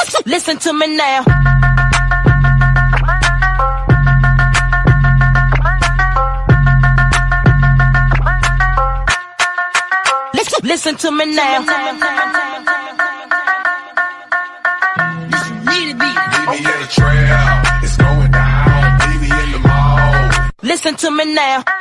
Listen to me now. Listen to me now. Baby at the trail, it's going down. Baby in the mall. Listen to me now.